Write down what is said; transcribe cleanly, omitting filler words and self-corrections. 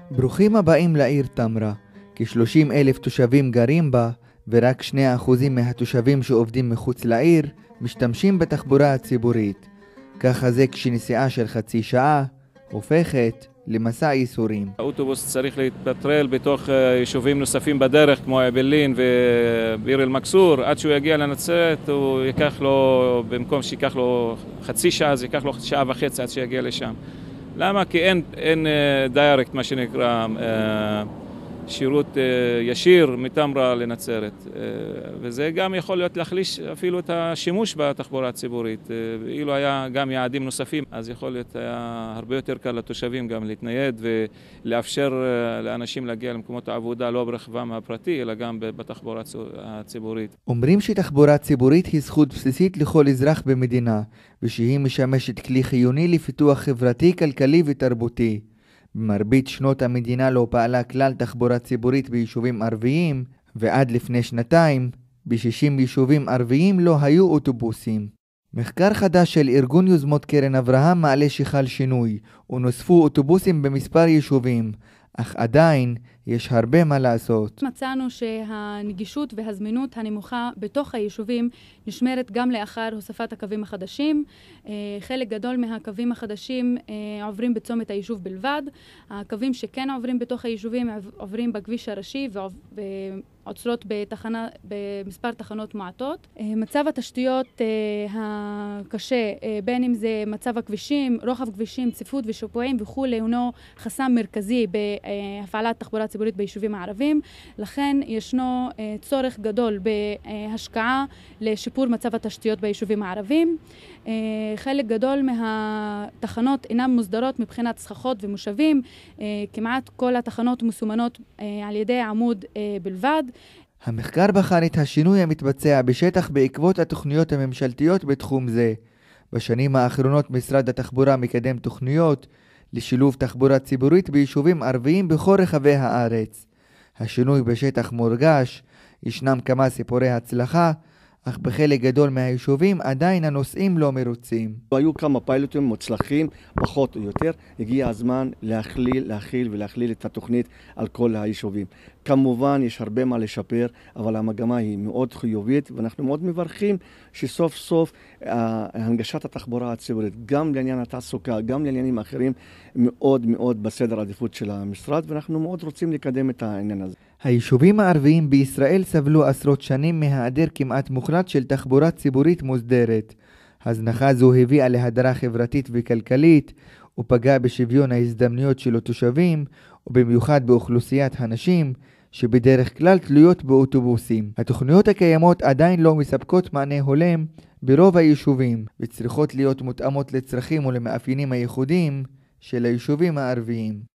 ברוכים הבאים לעיר תמרה. כ-30,000 תושבים גרים בה, ורק 2% מהתושבים שעובדים מחוץ לעיר משתמשים בתחבורה הציבורית. ככה זה כשנסיעה של חצי שעה הופכת למסע ייסורים. האוטובוס צריך להתפטרל בתוך יישובים נוספים בדרך, כמו אעבלין וביר אל-מכסור. עד שהוא יגיע לנצרת, הוא ייקח לו, במקום שיקח לו חצי שעה, זה ייקח לו שעה וחצי עד שיגיע לשם. למה? כי אין דיירקט, מה שנקרא, שירות ישיר מתמרה לנצרת, וזה גם יכול להיות להחליש אפילו את השימוש בתחבורה הציבורית. אילו היה גם יעדים נוספים, אז יכול להיות היה הרבה יותר קל לתושבים גם להתנייד ולאפשר לאנשים להגיע למקומות העבודה לא ברכבם הפרטי, אלא גם בתחבורה הציבורית. אומרים שתחבורה ציבורית היא זכות בסיסית לכל אזרח במדינה, ושהיא משמשת כלי חיוני לפיתוח חברתי, כלכלי ותרבותי. במרבית שנות המדינה לא פעלה כלל תחבורה ציבורית ביישובים ערביים, ועד לפני שנתיים, ב-60 יישובים ערביים לא היו אוטובוסים. מחקר חדש של ארגון יוזמות קרן אברהם מעלה שחל שינוי, ונוספו אוטובוסים במספר יישובים, אך עדיין יש הרבה מה לעשות. מצאנו שהנגישות והזמינות הנמוכה בתוך היישובים נשמרת גם לאחר הוספת הקווים החדשים. חלק גדול מהקווים החדשים עוברים בצומת היישוב בלבד. הקווים שכן עוברים בתוך היישובים עוברים בכביש הראשי ועוצרות במספר תחנות מועטות. מצב התשתיות הקשה, בין אם זה מצב הכבישים, רוחב כבישים, צפיפות ושיפועים וכו', הוא חסם מרכזי בהפעלת תחבורה ציבורית ביישובים הערבים. לכן ישנו צורך גדול בהשקעה לשיפור מצב התשתיות ביישובים הערבים. חלק גדול מהתחנות אינן מוסדרות מבחינת סככות ומושבים. כמעט כל התחנות מסומנות על ידי עמוד בלבד. המחקר בחן את השינוי המתבצע בשטח בעקבות התוכניות הממשלתיות בתחום זה. בשנים האחרונות משרד התחבורה מקדם תוכניות לשילוב תחבורה ציבורית ביישובים ערביים בכל רחבי הארץ. השינוי בשטח מורגש, ישנם כמה סיפורי הצלחה, אך בחלק גדול מהיישובים עדיין הנוסעים לא מרוצים. היו כמה פיילוטים מוצלחים, פחות או יותר. הגיע הזמן להכליל את התוכנית על כל היישובים. כמובן יש הרבה מה לשפר, אבל המגמה היא מאוד חיובית, ואנחנו מאוד מברכים שסוף סוף הנגשת התחבורה הציבורית, גם לעניין התעסוקה, גם לעניינים אחרים, מאוד מאוד בסדר העדיפות של המשרד, ואנחנו מאוד רוצים לקדם את העניין הזה. היישובים הערביים בישראל סבלו עשרות שנים מהיעדר כמעט מוחלט של תחבורה ציבורית מוסדרת. הזנחה זו הביאה להדרה חברתית וכלכלית, ופגעה בשוויון ההזדמנויות של התושבים, ובמיוחד באוכלוסיית הנשים, שבדרך כלל תלויות באוטובוסים. התוכניות הקיימות עדיין לא מספקות מענה הולם ברוב היישובים, וצריכות להיות מותאמות לצרכים ולמאפיינים הייחודיים של היישובים הערביים.